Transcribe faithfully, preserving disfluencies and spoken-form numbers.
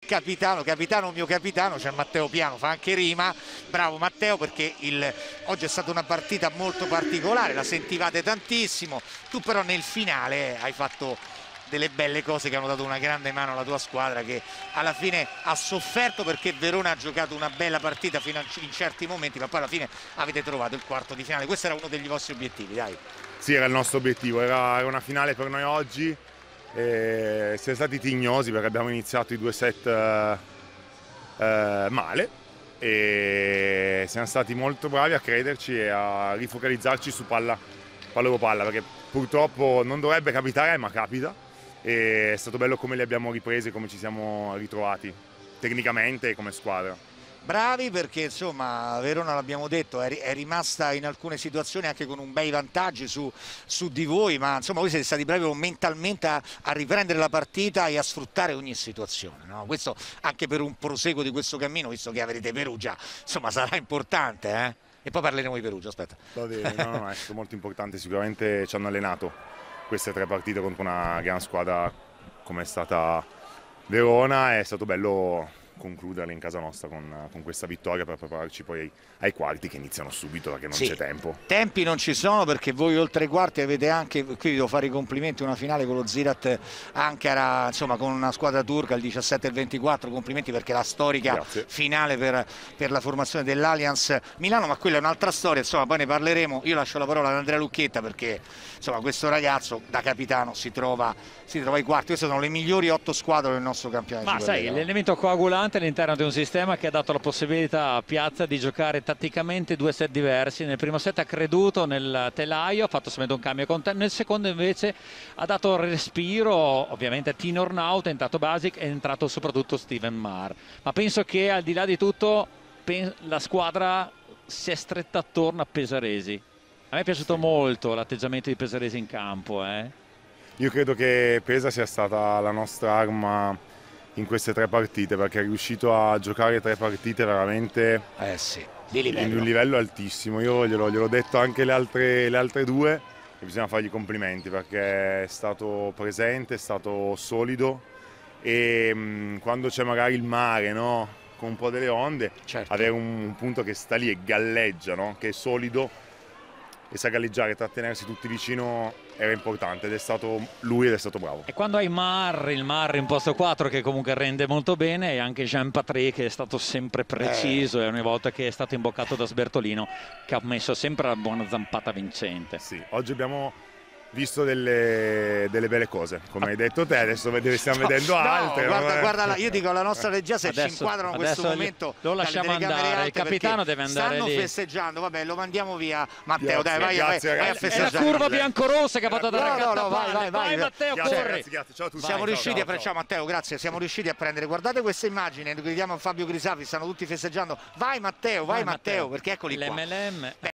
capitano, capitano mio capitano, c'è Matteo Piano, fa anche rima, bravo Matteo, perché il, oggi è stata una partita molto particolare, la sentivate tantissimo, tu però nel finale hai fatto delle belle cose che hanno dato una grande mano alla tua squadra, che alla fine ha sofferto perché Verona ha giocato una bella partita fino a, in certi momenti, ma poi alla fine avete trovato il quarto di finale. Questo era uno degli vostri obiettivi, dai. Sì, era il nostro obiettivo, era, era una finale per noi oggi, e siamo stati tignosi perché abbiamo iniziato i due set eh, eh, male e siamo stati molto bravi a crederci e a rifocalizzarci su palla, palla o palla, perché purtroppo non dovrebbe capitare, ma capita. E è stato bello come li abbiamo ripresi, come ci siamo ritrovati tecnicamente e come squadra. Bravi, perché insomma Verona, l'abbiamo detto, è, è rimasta in alcune situazioni anche con un bei vantaggi su, su di voi, ma insomma voi siete stati bravi mentalmente a, a riprendere la partita e a sfruttare ogni situazione, no? Questo anche per un proseguo di questo cammino, visto che avrete Perugia, insomma sarà importante, eh? E poi parleremo di Perugia, aspetta. Va bene, no, no, è stato molto importante, sicuramente ci hanno allenato queste tre partite contro una gran squadra come è stata Verona, è stato bello concluderle in casa nostra con, con questa vittoria per prepararci poi ai, ai quarti che iniziano subito, perché non sì, c'è tempo. Tempi non ci sono, perché voi oltre ai quarti avete anche, qui vi devo fare i complimenti, una finale con lo Ziraat Ankara, insomma con una squadra turca il diciassette e il ventiquattro, complimenti, perché la storica Grazie. finale per, per la formazione dell'Allianz Milano, ma quella è un'altra storia, insomma poi ne parleremo. Io lascio la parola ad Andrea Lucchetta, perché insomma questo ragazzo da capitano si trova, si trova ai quarti. Queste sono le migliori otto squadre del nostro campionato. Ma sai, l'elemento coagulante all'interno di un sistema che ha dato la possibilità a Piazza di giocare tatticamente due set diversi. Nel primo set ha creduto nel telaio, ha fatto solamente un cambio con te, nel secondo invece ha dato respiro ovviamente a Tino Ornaut, è entrato Basic, è entrato soprattutto Steven Marr, ma penso che al di là di tutto la squadra si è stretta attorno a Pesaresi. A me è piaciuto sì. molto l'atteggiamento di Pesaresi in campo, eh? Io credo che Pesa sia stata la nostra arma in queste tre partite, perché è riuscito a giocare tre partite veramente eh sì, di livello. in un livello altissimo. Io glielo, gliel'ho detto anche le altre, le altre due e bisogna fargli complimenti, perché è stato presente, è stato solido e mh, quando c'è magari il mare, no? Con un po' delle onde, certo. avere un, un punto che sta lì e galleggia, no? Che è solido e sa galleggiare, trattenersi tutti vicino era importante, ed è stato lui ed è stato bravo. E quando hai Marr, il Marr in posto quattro che comunque rende molto bene, e anche Jean Patrick che è stato sempre preciso, eh. e ogni volta che è stato imboccato da Sbertolino che ha messo sempre la buona zampata vincente. Sì, oggi abbiamo visto delle, delle belle cose, come hai detto te, adesso stiamo no, vedendo altre. No, guarda, guarda la, io dico alla nostra regia, se adesso, ci inquadrano in questo momento lo lasciamo andare, il capitano deve andare stanno lì. festeggiando, vabbè, lo mandiamo via. Matteo, grazie, dai, vai, grazie, vai, vai a festeggiare. È la curva biancorossa che ha fatto dare no, no, no, vai, vai, vai, vai Matteo, grazie, corri. Ragazzi, grazie, ciao a tutti. Siamo vai, riusciti ciao, a prendere, ciao Matteo, grazie, siamo riusciti a prendere, guardate questa immagine, chiediamo a Fabio Grisafi, stanno tutti festeggiando. Vai Matteo, vai, vai Matteo, Matteo, perché eccoli qua. L'M L M